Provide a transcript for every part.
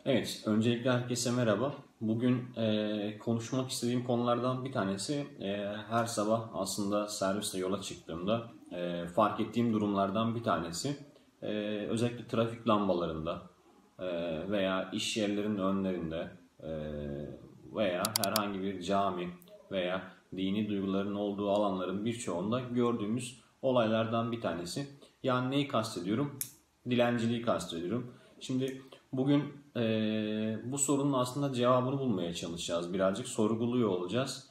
Evet, öncelikle herkese merhaba. Bugün konuşmak istediğim konulardan bir tanesi her sabah aslında servisle yola çıktığımda fark ettiğim durumlardan bir tanesi. E, Özellikle trafik lambalarında e, veya iş yerlerinin önlerinde veya herhangi bir cami veya dini duyguların olduğu alanların birçoğunda gördüğümüz olaylardan bir tanesi. Yani neyi kastediyorum? Dilenciliği kastediyorum. Şimdi bugün bu sorunun aslında cevabını bulmaya çalışacağız. Birazcık sorguluyor olacağız.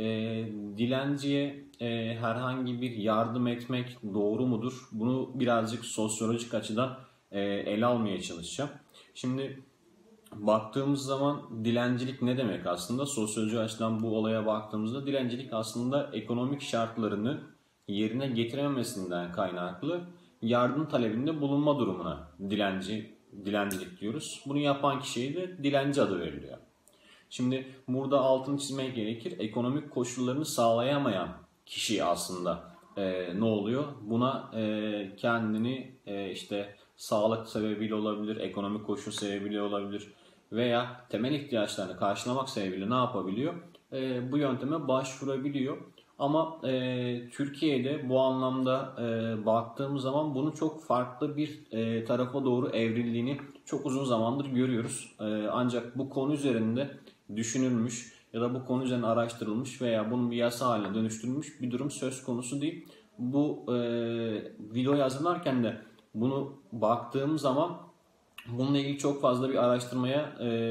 Dilenciye herhangi bir yardım etmek doğru mudur? Bunu birazcık sosyolojik açıdan ele almaya çalışacağım. Şimdi baktığımız zaman dilencilik ne demek aslında? Sosyoloji açıdan bu olaya baktığımızda dilencilik aslında ekonomik şartlarını yerine getirememesinden kaynaklı yardım talebinde bulunma durumuna dilencilik diyoruz. Bunu yapan kişiye de dilenci adı veriliyor. Şimdi burada altını çizmek gerekir. Ekonomik koşullarını sağlayamayan kişi aslında ne oluyor? Buna kendini işte sağlık sebebiyle olabilir, ekonomik koşul sebebiyle olabilir veya temel ihtiyaçlarını karşılamak sebebiyle ne yapabiliyor? Bu yönteme başvurabiliyor. Ama Türkiye'de bu anlamda baktığımız zaman bunu çok farklı bir tarafa doğru evrildiğini çok uzun zamandır görüyoruz. Ancak bu konu üzerinde düşünülmüş ya da bu konu üzerine araştırılmış veya bunun bir yasa haline dönüştürülmüş bir durum söz konusu değil. Bu videoyu hazırlarken de bunu baktığım zaman bununla ilgili çok fazla bir araştırmaya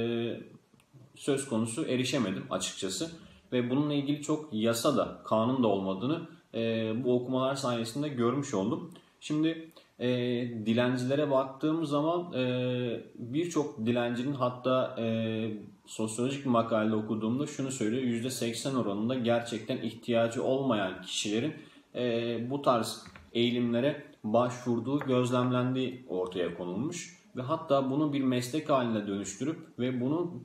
söz konusu erişemedim açıkçası. Ve bununla ilgili çok yasa da kanun da olmadığını bu okumalar sayesinde görmüş oldum. Şimdi dilencilere baktığım zaman birçok dilencinin hatta sosyolojik bir makalede okuduğumda şunu söylüyor. %80 oranında gerçekten ihtiyacı olmayan kişilerin bu tarz eğilimlere başvurduğu gözlemlendiği ortaya konulmuş. Ve hatta bunu bir meslek haline dönüştürüp ve bunu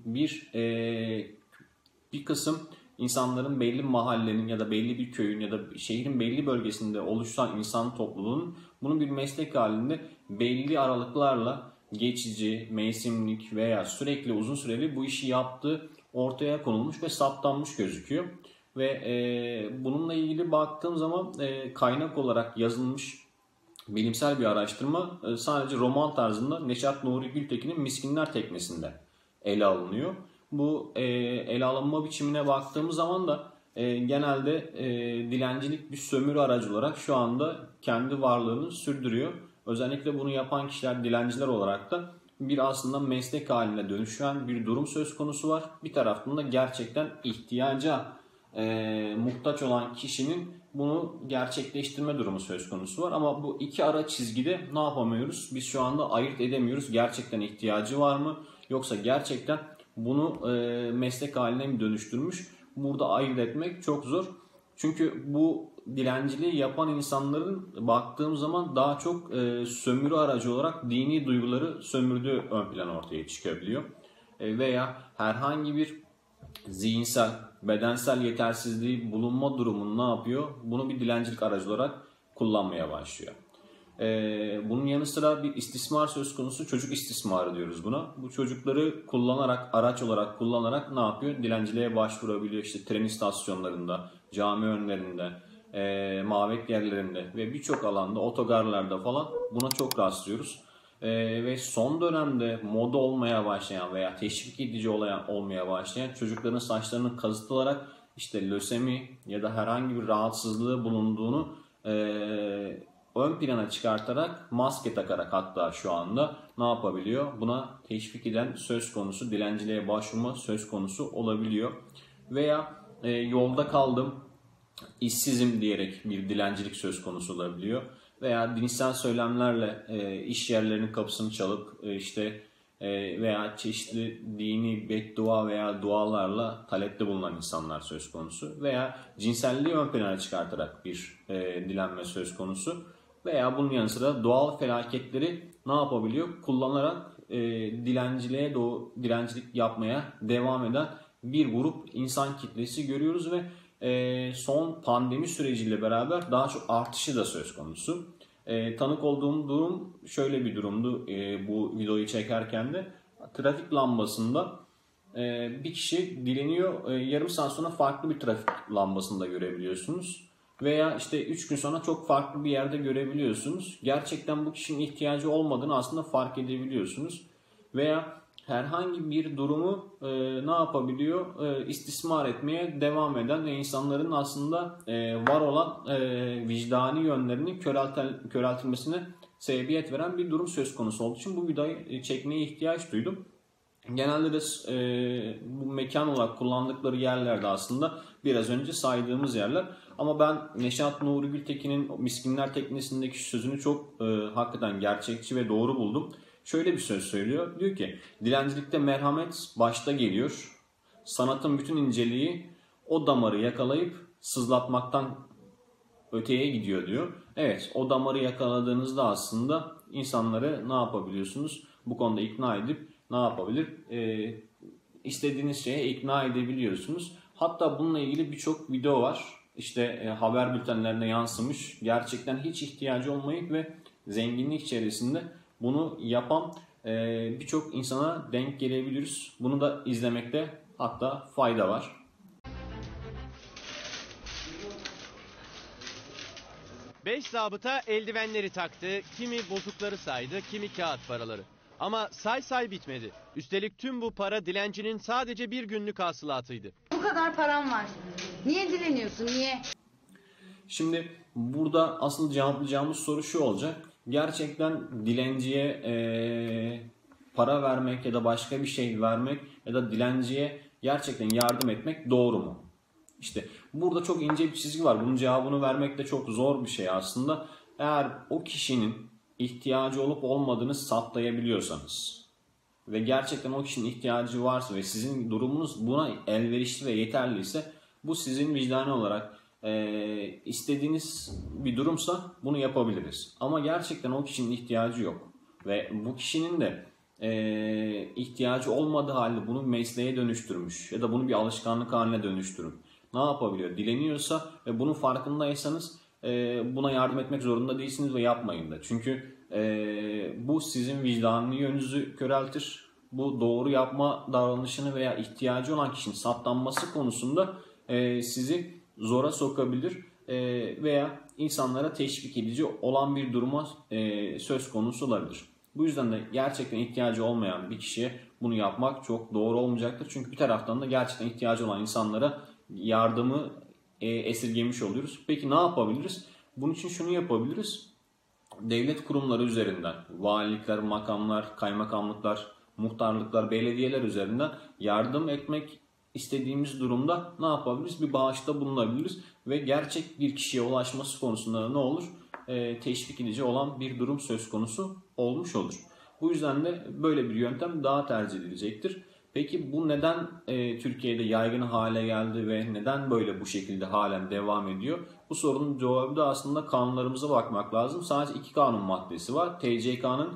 bir kısım insanların belli mahallenin ya da belli bir köyün ya da şehrin belli bölgesinde oluşan insan topluluğunun bunu bir meslek halinde belli aralıklarla geçici, mevsimlik veya sürekli uzun süreli bu işi yaptığı ortaya konulmuş ve saptanmış gözüküyor. Ve bununla ilgili baktığım zaman kaynak olarak yazılmış bilimsel bir araştırma sadece roman tarzında Neşat Nuri Gültekin'in Miskinler Teknesi'nde ele alınıyor. Bu ele alınma biçimine baktığımız zaman da genelde dilencilik bir sömürü aracı olarak şu anda kendi varlığını sürdürüyor. Özellikle bunu yapan kişiler dilenciler olarak da bir aslında meslek haline dönüşen bir durum söz konusu var. Bir taraftan da gerçekten ihtiyaca muhtaç olan kişinin bunu gerçekleştirme durumu söz konusu var. Ama bu iki ara çizgide ne yapamıyoruz? Biz şu anda ayırt edemiyoruz. Gerçekten ihtiyacı var mı? Yoksa gerçekten bunu meslek haline mi dönüştürmüş? Burada ayırt etmek çok zor. Çünkü bu dilenciliği yapan insanların baktığım zaman daha çok sömürü aracı olarak dini duyguları sömürdüğü ön plan ortaya çıkabiliyor. Veya herhangi bir zihinsel, bedensel yetersizliği bulunma durumunu ne yapıyor? Bunu bir dilencilik aracı olarak kullanmaya başlıyor. Bunun yanı sıra bir istismar söz konusu, çocuk istismarı diyoruz buna. Bu çocukları kullanarak, araç olarak kullanarak ne yapıyor? Dilenciliğe başvurabiliyor. İşte tren istasyonlarında, cami önlerinde, mabet yerlerinde ve birçok alanda, otogarlarda falan buna çok rastlıyoruz. Ve son dönemde moda olmaya başlayan veya teşvik edici olmaya başlayan çocukların saçlarının kazıtılarak işte lösemi ya da herhangi bir rahatsızlığı bulunduğunu ön plana çıkartarak maske takarak hatta şu anda ne yapabiliyor? Buna teşvik eden söz konusu, dilenciliğe başvurma söz konusu olabiliyor. Veya yolda kaldım, işsizim diyerek bir dilencilik söz konusu olabiliyor. Veya dinsel söylemlerle iş yerlerinin kapısını çalıp veya çeşitli dini beddua veya dualarla talepte bulunan insanlar söz konusu. Veya cinselliği ön plana çıkartarak bir dilenme söz konusu. Veya bunun yanı sıra doğal felaketleri ne yapabiliyor? Kullanarak dilencilik yapmaya devam eden bir grup insan kitlesi görüyoruz ve son pandemi süreciyle beraber daha çok artışı da söz konusu. Tanık olduğum durum şöyle bir durumdu bu videoyu çekerken de. trafik lambasında bir kişi dileniyor. Yarım saat sonra farklı bir trafik lambasında görebiliyorsunuz. Veya işte 3 gün sonra çok farklı bir yerde görebiliyorsunuz. Gerçekten bu kişinin ihtiyacı olmadığını aslında fark edebiliyorsunuz. Veya herhangi bir durumu ne yapabiliyor? İstismar etmeye devam eden ve insanların aslında var olan vicdani yönlerinin köreltilmesine sebebiyet veren bir durum söz konusu olduğu için bu videoyu çekmeye ihtiyaç duydum. Genelde de bu mekan olarak kullandıkları yerlerde aslında biraz önce saydığımız yerler. Ama ben Neşat Nuri Gültekin'in Miskinler Teknesi'ndeki sözünü çok hakikaten gerçekçi ve doğru buldum. Şöyle bir söz söylüyor. Diyor ki dilencilikte merhamet başta geliyor. Sanatın bütün inceliği o damarı yakalayıp sızlatmaktan öteye gidiyor diyor. Evet, o damarı yakaladığınızda aslında insanları ne yapabiliyorsunuz? Bu konuda ikna edip ne yapabilir? İstediğiniz şeye ikna edebiliyorsunuz. Hatta bununla ilgili birçok video var. İşte haber bültenlerine yansımış. Gerçekten hiç ihtiyacı olmayıp ve zenginlik içerisinde bunu yapan birçok insana denk gelebiliriz. Bunu da izlemekte hatta fayda var. Beş zabıta eldivenleri taktı, kimi bozukları saydı, kimi kağıt paraları. Ama say bitmedi. Üstelik tüm bu para dilencinin sadece bir günlük hasılatıydı. Bu kadar param var. Niye dileniyorsun, niye? Şimdi burada aslında cevaplayacağımız soru şu olacak. Gerçekten dilenciye para vermek ya da başka bir şey vermek ya da dilenciye gerçekten yardım etmek doğru mu? İşte burada çok ince bir çizgi var. Bunun cevabını vermek de çok zor bir şey aslında. Eğer o kişinin ihtiyacı olup olmadığını saptayabiliyorsanız ve gerçekten o kişinin ihtiyacı varsa ve sizin durumunuz buna elverişli ve yeterliyse bu sizin vicdani olarak istediğiniz bir durumsa bunu yapabiliriz. Ama gerçekten o kişinin ihtiyacı yok ve bu kişinin de ihtiyacı olmadığı halde bunu mesleğe dönüştürmüş ya da bunu bir alışkanlık haline dönüştürüp ne yapabiliyor? Dileniyorsa ve bunun farkındaysanız buna yardım etmek zorunda değilsiniz ve yapmayın da. Çünkü bu sizin vicdanlı yönünüzü köreltir. Bu doğru yapma davranışını veya ihtiyacı olan kişinin saptanması konusunda sizi zora sokabilir veya insanlara teşvik edici olan bir duruma söz konusu olabilir. Bu yüzden de gerçekten ihtiyacı olmayan bir kişiye bunu yapmak çok doğru olmayacaktır. Çünkü bir taraftan da gerçekten ihtiyacı olan insanlara yardımı esirgemiş oluyoruz. Peki ne yapabiliriz? Bunun için şunu yapabiliriz. Devlet kurumları üzerinden, valilikler, makamlar, kaymakamlıklar, muhtarlıklar, belediyeler üzerinden yardım etmek istediğimiz durumda ne yapabiliriz? Bir bağışta bulunabiliriz ve gerçek bir kişiye ulaşması konusunda ne olur? Teşvik edici olan bir durum söz konusu olmuş olur. Bu yüzden de böyle bir yöntem daha tercih edilecektir. Peki bu neden Türkiye'de yaygın hale geldi ve neden böyle bu şekilde halen devam ediyor? Bu sorunun cevabı da aslında kanunlarımıza bakmak lazım. Sadece iki kanun maddesi var. TCK'nın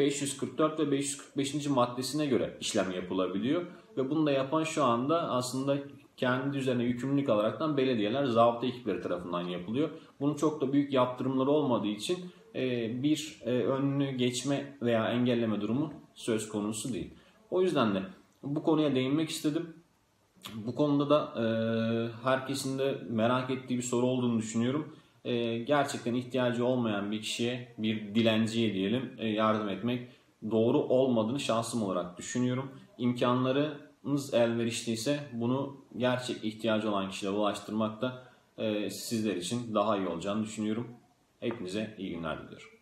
544 ve 545. maddesine göre işlem yapılabiliyor. Ve bunu da yapan şu anda aslında kendi üzerine yükümlülük alaraktan belediyeler, zabıta ekipleri tarafından yapılıyor. Bunun çok da büyük yaptırımları olmadığı için bir önünü geçme veya engelleme durumu söz konusu değil. O yüzden de bu konuya değinmek istedim. Bu konuda da herkesin de merak ettiği bir soru olduğunu düşünüyorum. Gerçekten ihtiyacı olmayan bir kişiye, bir dilenciye diyelim yardım etmek doğru olmadığını şahsım olarak düşünüyorum. İmkanlarınız elverişliyse bunu gerçek ihtiyacı olan kişilere ulaştırmak da sizler için daha iyi olacağını düşünüyorum. Hepinize iyi günler diliyorum.